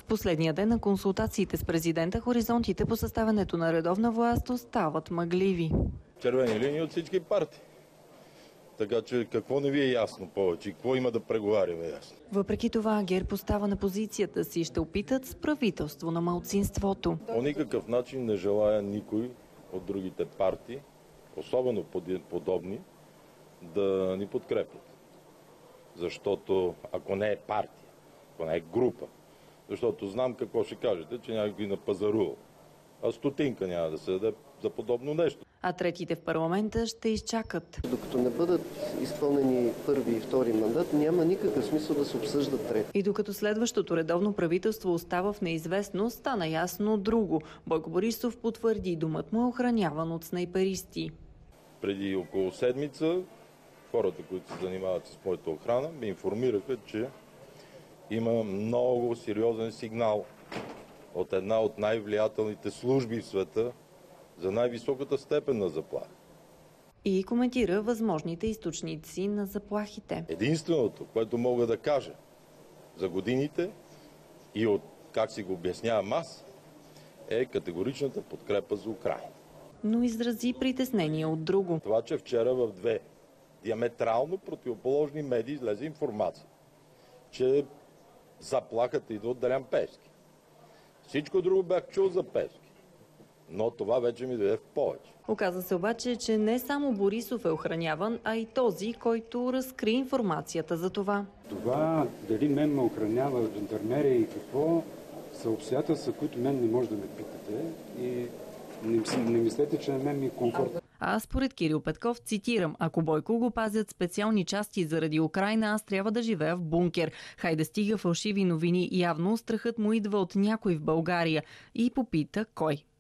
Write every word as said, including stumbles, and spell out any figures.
последния ден на консултациите с президента хоризонтите по съставянето на редовна власт остават мъгливи. Червени линии от всички партии. Така че какво не ви е ясно повече? Какво има да преговаряме ясно? Въпреки това ГЕРБ остава на позицията си и ще опитат с правителство на малцинството. По никакъв начин не желая никой от другите партии, особено подобни, да ни подкрепят. Защото ако не е партия, ако не е група, защото знам какво ще кажете, че някой напазарувал. А стотинка няма да се даде за подобно нещо. А третите в парламента ще изчакат. Докато не бъдат изпълнени първи и втори мандат, няма никакъв смисъл да се обсъждат трети. И докато следващото редовно правителство остава в неизвестност, стана ясно друго. Бойко Борисов потвърди, домът му е охраняван от снайперисти. Преди около седмица хората, които се занимават с моята охрана, ми информираха, че има много сериозен сигнал от една от най-влиятелните служби в света за най-високата степен на заплаха. И коментира възможните източници на заплахите. Единственото, което мога да кажа за годините и от как си го обяснявам аз, е категоричната подкрепа за Украйна. Но изрази притеснение от друго. Това, че вчера в две диаметрално противоположни медии излезе информация, че заплахата идва от Делян Пеевски. Всичко друго бях чул за Пеевски. Но това вече ми даде в повече. Оказа се обаче, че не само Борисов е охраняван, а и този, който разкри информацията за това. Това дали мен ме охранява жандармерия и какво са обстоятелства, които мен не може да ме питате и не, не мислете, че на мен ми е комфортно. А според Кирил Петков, цитирам, ако Бойко го пазят специални части заради Украйна, аз трябва да живея в бункер. Хайде стига фалшиви новини, явно страхът му идва от някой в България. И попита кой.